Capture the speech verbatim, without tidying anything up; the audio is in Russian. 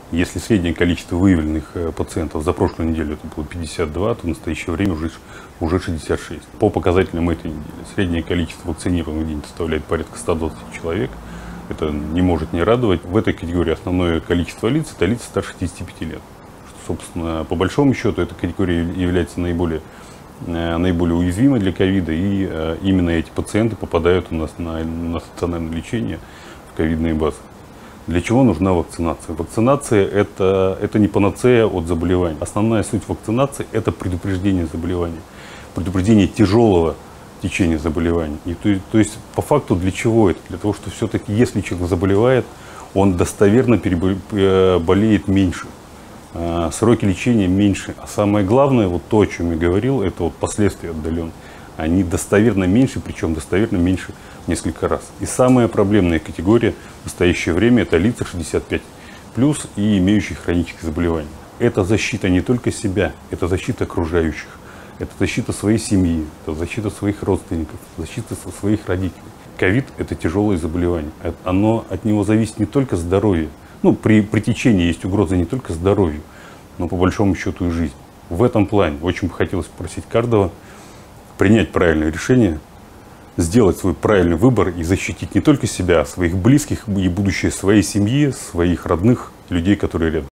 Если среднее количество выявленных пациентов за прошлую неделю это было пятьдесят два, то в настоящее время уже, уже шестьдесят шесть. По показателям этой недели среднее количество вакцинированных в день составляет порядка ста двадцати человек. Это не может не радовать. В этой категории основное количество лиц – это лица старше шестидесяти пяти лет. Что, собственно, по большому счету, эта категория является наиболее, наиболее уязвимой для ковида. И именно эти пациенты попадают у нас на, на стационарное лечение в ковидные базы. Для чего нужна вакцинация? Вакцинация – это, это не панацея от заболеваний. Основная суть вакцинации – это предупреждение заболевания, предупреждение тяжелого течения заболевания. И то, то есть, по факту, для чего это? Для того, что все-таки, если человек заболевает, он достоверно болеет меньше, сроки лечения меньше. А самое главное, вот то, о чем я говорил, это вот последствия отдаленные. Они достоверно меньше, причем достоверно меньше в несколько раз. И самая проблемная категория в настоящее время – это лица шестьдесят пять плюс и имеющие хронические заболевания. Это защита не только себя, это защита окружающих, это защита своей семьи, это защита своих родственников, защита своих родителей. Ковид – это тяжелое заболевание. Оно, от него зависит не только здоровье. Ну, при, при течении есть угроза не только здоровью, но по большому счету и жизни. В этом плане очень бы хотелось попросить каждого принять правильное решение, сделать свой правильный выбор и защитить не только себя, а своих близких и будущее своей семьи, своих родных, людей, которые рядом.